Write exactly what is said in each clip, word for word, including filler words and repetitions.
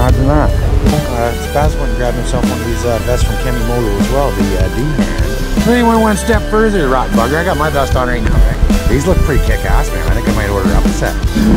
Imagine that. Uh, Baz went and grabbed himself one of these uh, vests from Kemimoto as well, the uh, D-hand. Then he went one step further, rock bugger. I got my vest on right now, right? These look pretty kick-ass, man. I think I might order up a set.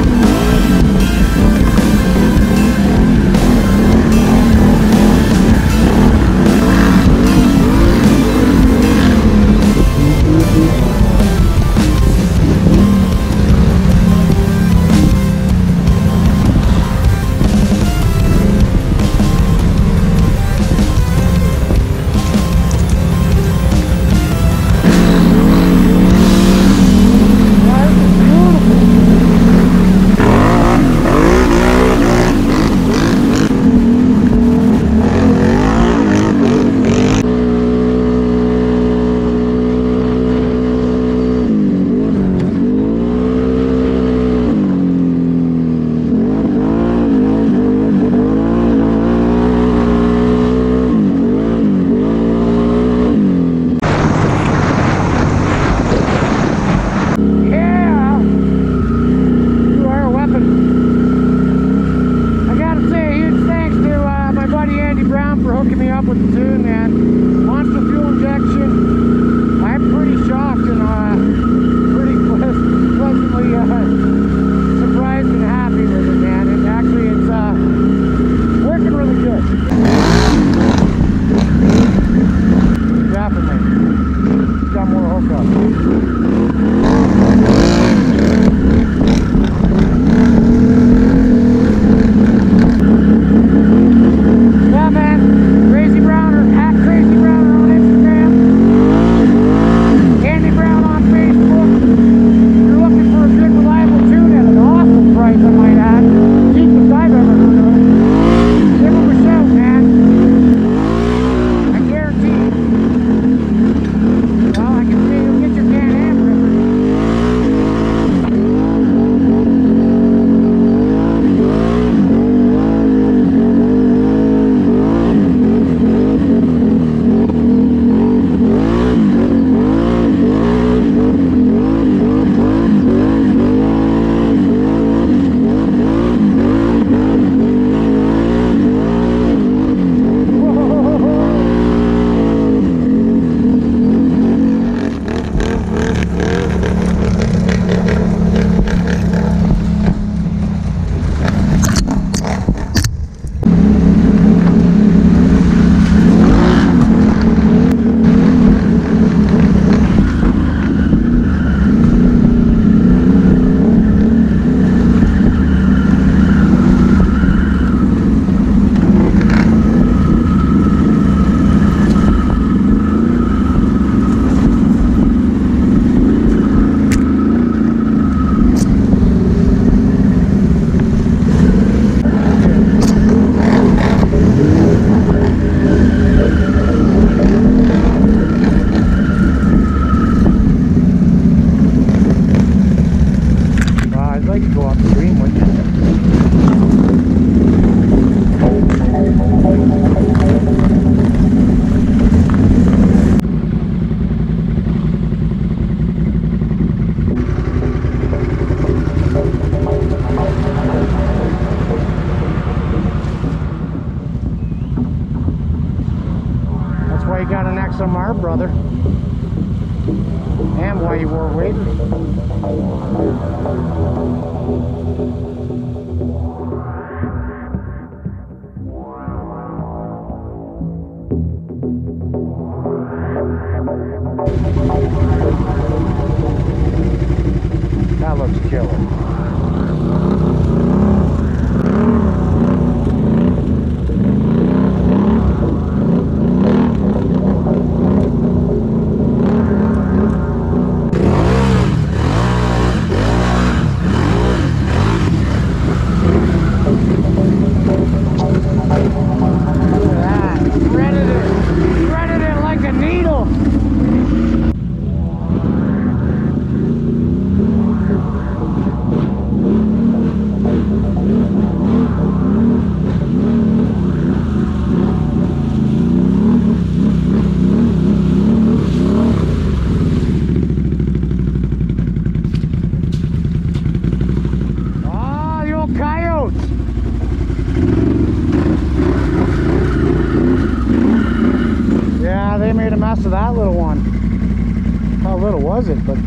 From our brother, and why you wore waders. That looks killer.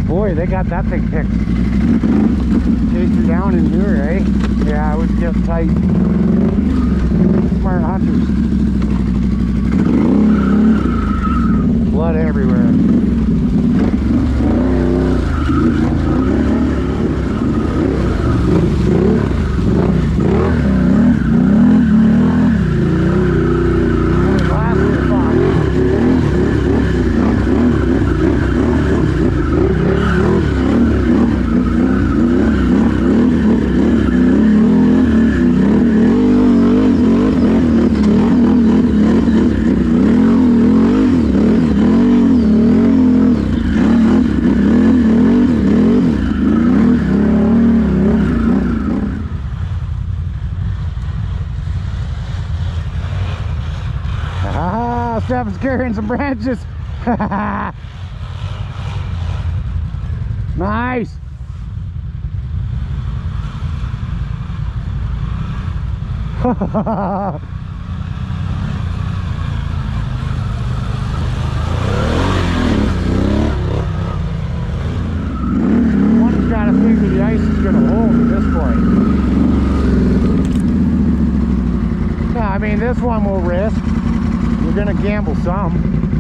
Boy, they got that thing picked. Chasing down in here, eh? Yeah, it would get tight. Smart hunters. Blood everywhere. Steph's carrying some branches. Nice. One's got to figure the ice is going to hold at this point. Yeah, I mean, this one will risk. We're gonna gamble some.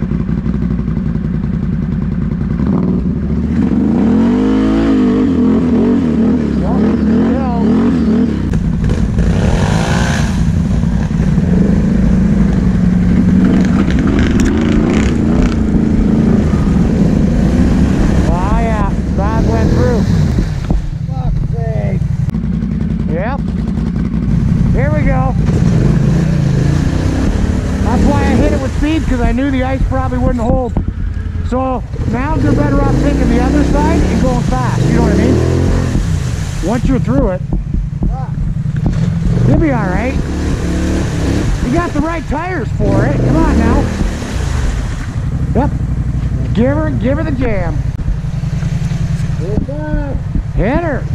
Oh yeah, that went through. Fuck's sake. Yep. Here we go. That's why I hit it with speed, because I knew the ice probably wouldn't hold. So now you're better off taking the other side and going fast, you know what I mean? Once you're through it, you'll be all right. You got the right tires for it. Come on now. Yep. Give her, give her the jam. Hit her.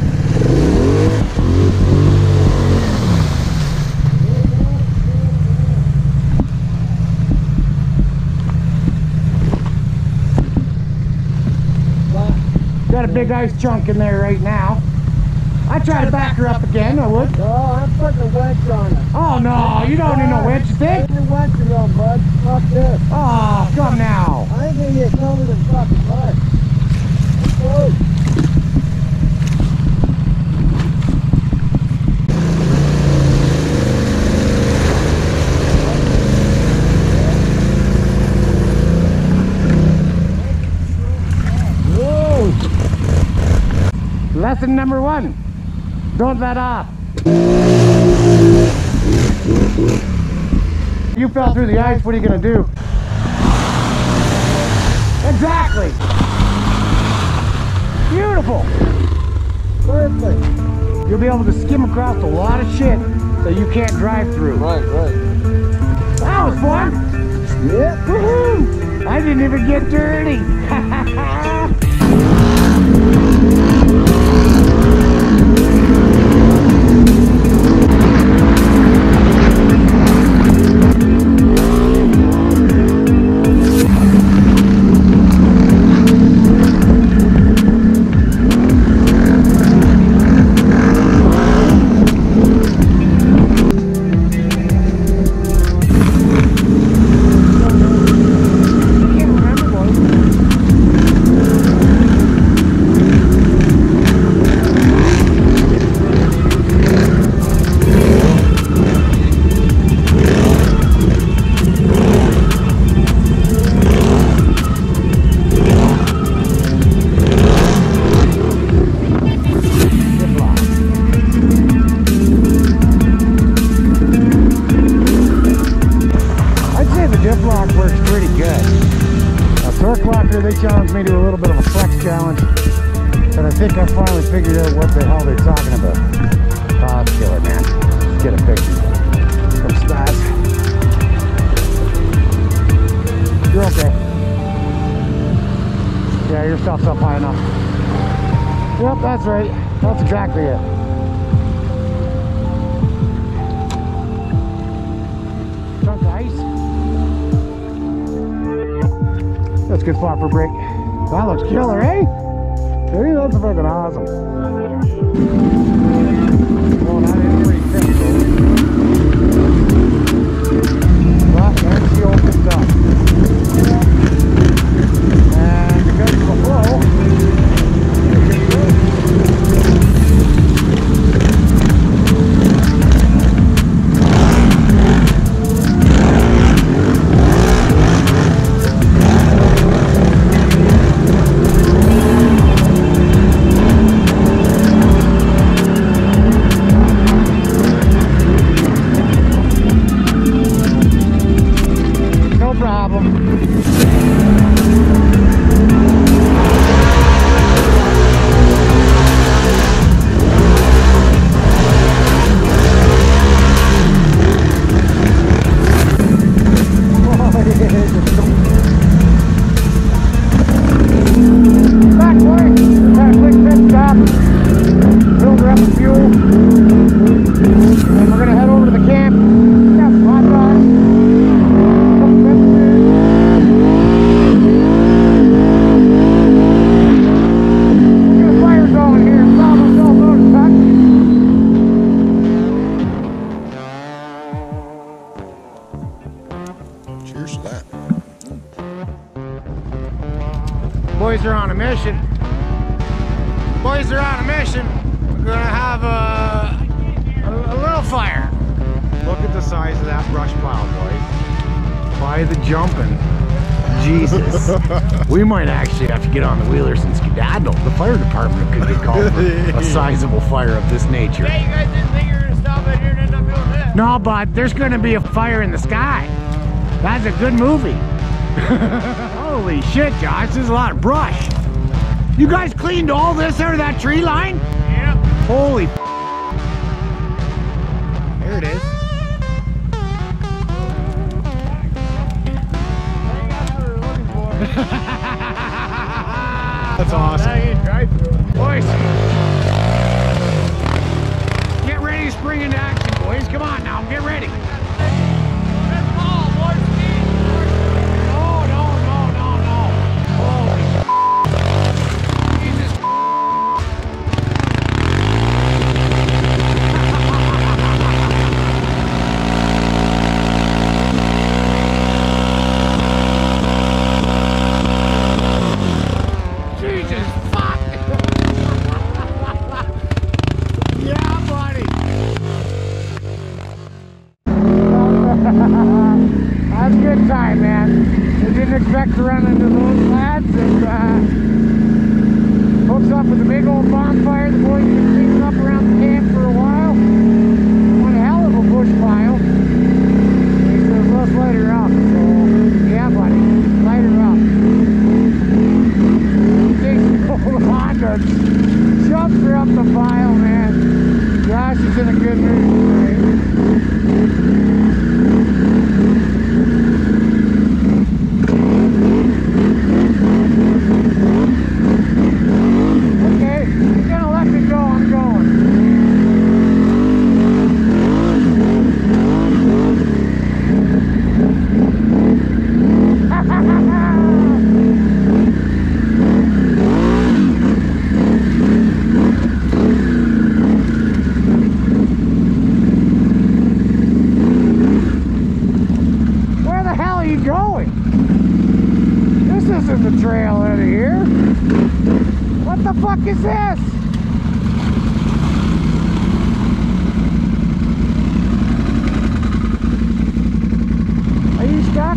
Got a big ice chunk in there right now. I try to back her up again, I would. No, I'm putting a winch on it. Oh no, you don't need no winch, you think? Put your winch on, bud. Fuck this. Oh, come now. I ain't gonna get covered in fucking mud. Let's go. Lesson number one, don't let off. You fell through the ice, what are you going to do? Exactly. Beautiful. Perfect. You'll be able to skim across a lot of shit that you can't drive through. Right, right. That was fun. Yep. Woohoo! I didn't even get dirty. They challenged me to a little bit of a flex challenge, but I think I finally figured out what the hell they're talking about. Oh, it's killer, man. Let's get a picture from Stas. You're okay. Yeah, your stuff's up high enough. Yep, that's right. That's exactly it. Chunk of ice. That's a good spot for a break. That looks killer, eh? See, that's fucking awesome. Well, that is pretty thick, though. But then she opens up. And because of the flow, boys are on a mission. Boys are on a mission. We're gonna have a, a, a little fire. Look at the size of that brush pile, boys. By the jumping. Jesus. We might actually have to get on the wheelers and skedaddle. The fire department could get called for a sizable fire of this nature. Hey, you guys didn't think you were gonna stop out here and end up doing this? No, but there's gonna be a fire in the sky. That's a good movie. Holy shit, Josh, there's a lot of brush. You guys cleaned all this out of that tree line? Yeah. Holy f. There it is. That's awesome. Boys, get ready to spring into action, boys. Come on now, get ready. That's a good time, man. I didn't expect to run into those lads, and uh, hooks up with a big old bonfire. The boys have been cleaning up around the camp for a while. One hell of a bush pile. He says, let's light her up. So, yeah, buddy, light her up. Takes hold on to jumps her up the pile, man. Josh is in a good mood tonight. The trail out of here. What the fuck is this? Are you stuck?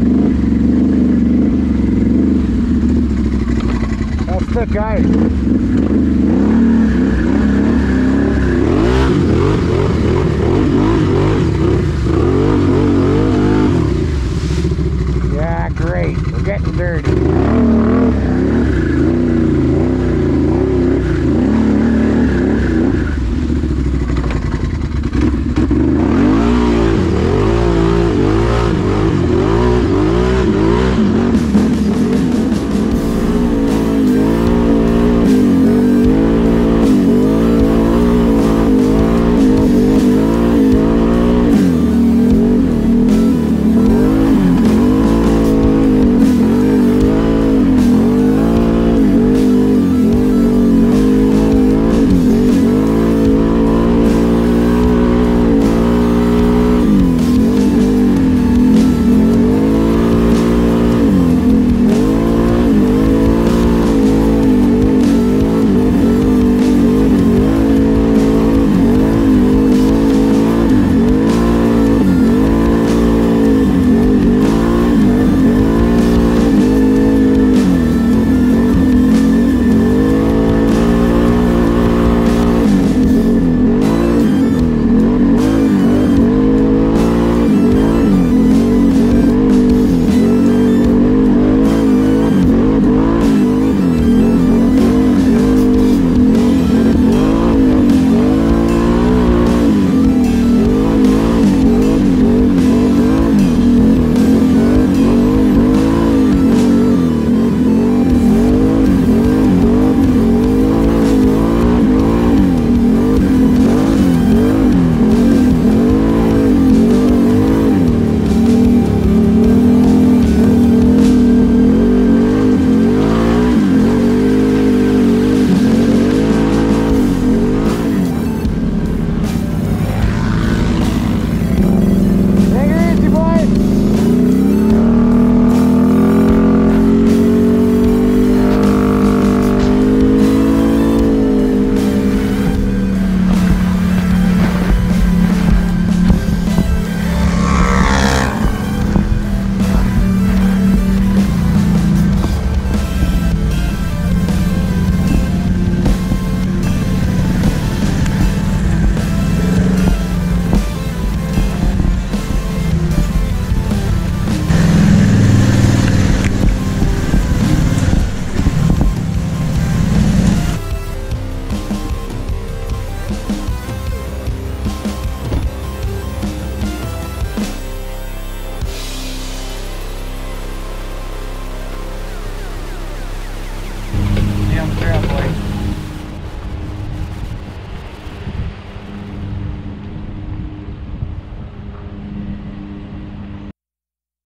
Thick ice.